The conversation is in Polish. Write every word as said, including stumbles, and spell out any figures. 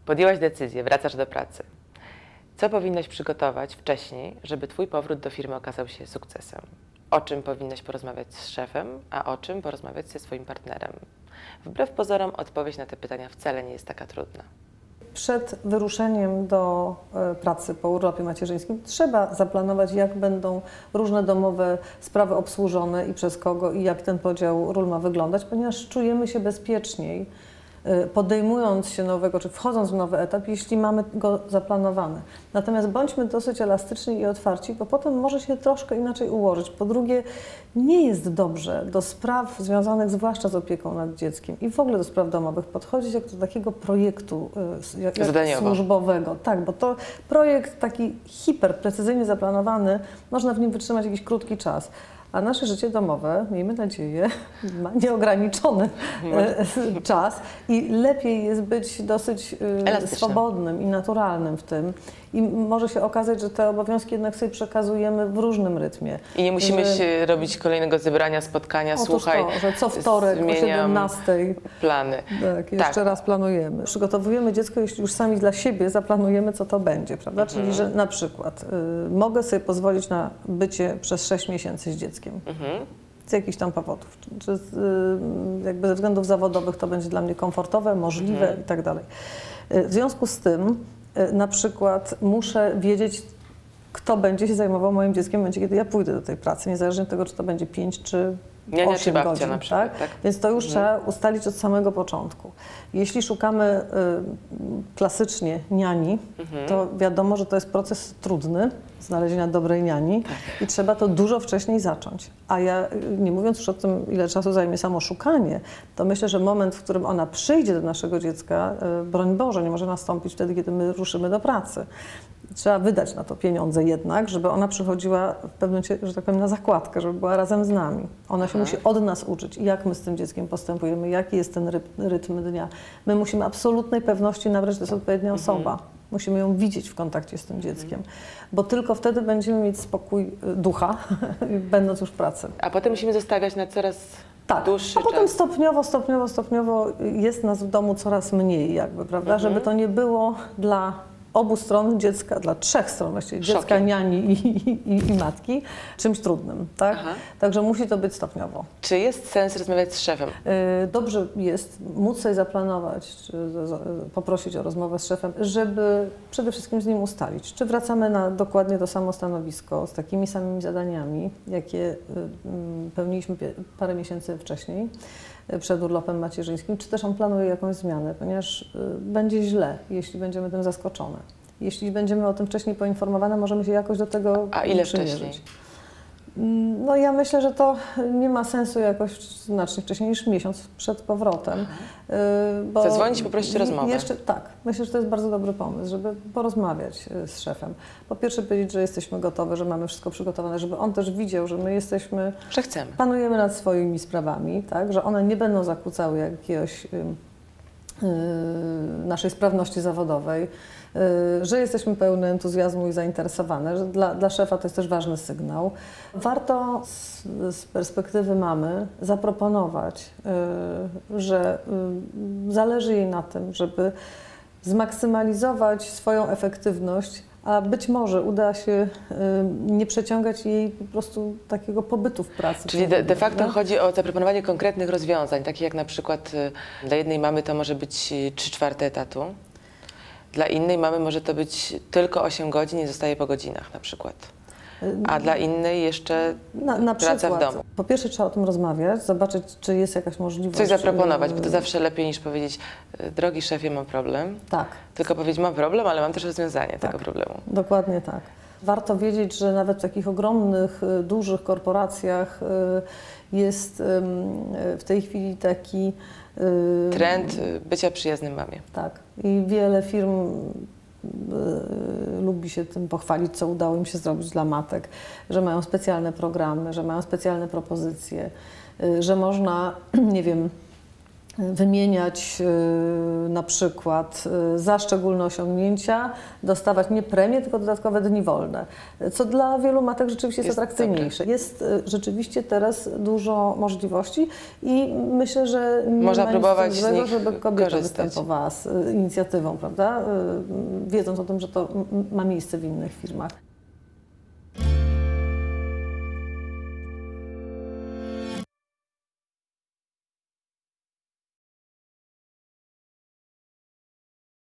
Podjęłaś decyzję, wracasz do pracy. Co powinnaś przygotować wcześniej, żeby twój powrót do firmy okazał się sukcesem? O czym powinnaś porozmawiać z szefem, a o czym porozmawiać ze swoim partnerem? Wbrew pozorom odpowiedź na te pytania wcale nie jest taka trudna. Przed wyruszeniem do pracy po urlopie macierzyńskim trzeba zaplanować, jak będą różne domowe sprawy obsłużone i przez kogo i jak ten podział ról ma wyglądać, ponieważ czujemy się bezpieczniej, podejmując się nowego, czy wchodząc w nowy etap, jeśli mamy go zaplanowany. Natomiast bądźmy dosyć elastyczni i otwarci, bo potem może się troszkę inaczej ułożyć. Po drugie, nie jest dobrze do spraw związanych zwłaszcza z opieką nad dzieckiem i w ogóle do spraw domowych podchodzić jak do takiego projektu jak, jak służbowego. Tak, bo to projekt taki hiperprecyzyjnie zaplanowany, można w nim wytrzymać jakiś krótki czas. A nasze życie domowe, miejmy nadzieję, ma nieograniczony czas i lepiej jest być dosyć swobodnym i naturalnym w tym. I może się okazać, że te obowiązki jednak sobie przekazujemy w różnym rytmie. I nie musimy że... się robić kolejnego zebrania, spotkania, Otóż słuchaj, to, że co wtorek o siedemnastej plany. Tak, jeszcze tak. raz planujemy. Przygotowujemy dziecko, jeśli już sami dla siebie zaplanujemy, co to będzie, prawda? Mhm. Czyli, że na przykład y, mogę sobie pozwolić na bycie przez sześć miesięcy z dzieckiem. Mhm. Z jakichś tam powodów. Czy, czy z, y, jakby ze względów zawodowych to będzie dla mnie komfortowe, możliwe mhm. i tak dalej. W związku z tym na przykład muszę wiedzieć, kto będzie się zajmował moim dzieckiem w momencie, kiedy ja pójdę do tej pracy, niezależnie od tego, czy to będzie pięć czy Niania osiem czy babcia godzin, na przykład, tak? tak? Więc to już mhm. trzeba ustalić od samego początku. Jeśli szukamy y, klasycznie niani, mhm. to wiadomo, że to jest proces trudny, znalezienia dobrej niani tak. i trzeba to dużo wcześniej zacząć. A ja, nie mówiąc już o tym, ile czasu zajmie samo szukanie, to myślę, że moment, w którym ona przyjdzie do naszego dziecka, y, broń Boże, nie może nastąpić wtedy, kiedy my ruszymy do pracy. Trzeba wydać na to pieniądze jednak, żeby ona przychodziła w pewnym momencie, że tak powiem, na zakładkę, żeby była razem z nami. Ona się Aha. musi od nas uczyć, jak my z tym dzieckiem postępujemy, jaki jest ten rytm dnia. My musimy absolutnej pewności nabrać, że to jest odpowiednia mhm. osoba. Musimy ją widzieć w kontakcie z tym dzieckiem, bo tylko wtedy będziemy mieć spokój ducha, będąc już w pracy. A potem musimy zostawiać na coraz tak. dłuższy a potem czas. stopniowo, stopniowo, stopniowo jest nas w domu coraz mniej jakby, prawda, mhm. żeby to nie było dla obu stron dziecka, dla trzech stron właściwie, dziecka, Szokiem. niani i, i, i matki, czymś trudnym, tak? Aha. Także musi to być stopniowo. Czy jest sens rozmawiać z szefem? Dobrze jest móc sobie zaplanować, czy poprosić o rozmowę z szefem, żeby przede wszystkim z nim ustalić, czy wracamy na dokładnie to samo stanowisko, z takimi samymi zadaniami, jakie pełniliśmy parę miesięcy wcześniej, przed urlopem macierzyńskim, czy też on planuje jakąś zmianę, ponieważ y, będzie źle, jeśli będziemy tym zaskoczone. Jeśli będziemy o tym wcześniej poinformowane, możemy się jakoś do tego A ile przymierzyć. wcześniej? No ja myślę, że to nie ma sensu jakoś znacznie wcześniej niż miesiąc przed powrotem. Y, bo Zadzwonić, poprosić o rozmowę. Jeszcze, tak, myślę, że to jest bardzo dobry pomysł, żeby porozmawiać z szefem. Po pierwsze powiedzieć, że jesteśmy gotowe, że mamy wszystko przygotowane, żeby on też widział, że my jesteśmy, że chcemy. Panujemy nad swoimi sprawami, tak, że one nie będą zakłócały jakiegoś y, y, naszej sprawności zawodowej, że jesteśmy pełne entuzjazmu i zainteresowane, że dla, dla szefa to jest też ważny sygnał. Warto z, z perspektywy mamy zaproponować, że zależy jej na tym, żeby zmaksymalizować swoją efektywność, a być może uda się nie przeciągać jej po prostu takiego pobytu w pracy. Czyli de, de facto chodzi o zaproponowanie konkretnych rozwiązań, takich jak na przykład dla jednej mamy to może być trzy czwarte etatu, dla innej mamy może to być tylko osiem godzin i zostaje po godzinach na przykład. A dla innej jeszcze na, na praca przykład, w domu. Po pierwsze trzeba o tym rozmawiać, zobaczyć, czy jest jakaś możliwość. Coś zaproponować, bo to zawsze lepiej niż powiedzieć, drogi szefie, mam problem. Tak. Tylko powiedzieć, mam problem, ale mam też rozwiązanie tak. tego problemu. Dokładnie tak. Warto wiedzieć, że nawet w takich ogromnych, dużych korporacjach jest w tej chwili taki trend bycia przyjaznym mamie. Tak. I wiele firm y, lubi się tym pochwalić, co udało im się zrobić dla matek, że mają specjalne programy, że mają specjalne propozycje, y, że można, nie wiem, wymieniać y, na przykład y, za szczególne osiągnięcia, dostawać nie premie, tylko dodatkowe dni wolne, co dla wielu matek rzeczywiście jest, Jest atrakcyjniejsze. dobre. Jest y, rzeczywiście teraz dużo możliwości i myślę, że nie Można ma nic próbować z złego, nich żeby kobieta korzystać. występowała z y, inicjatywą, prawda? Y, wiedząc o tym, że to m- ma miejsce w innych firmach.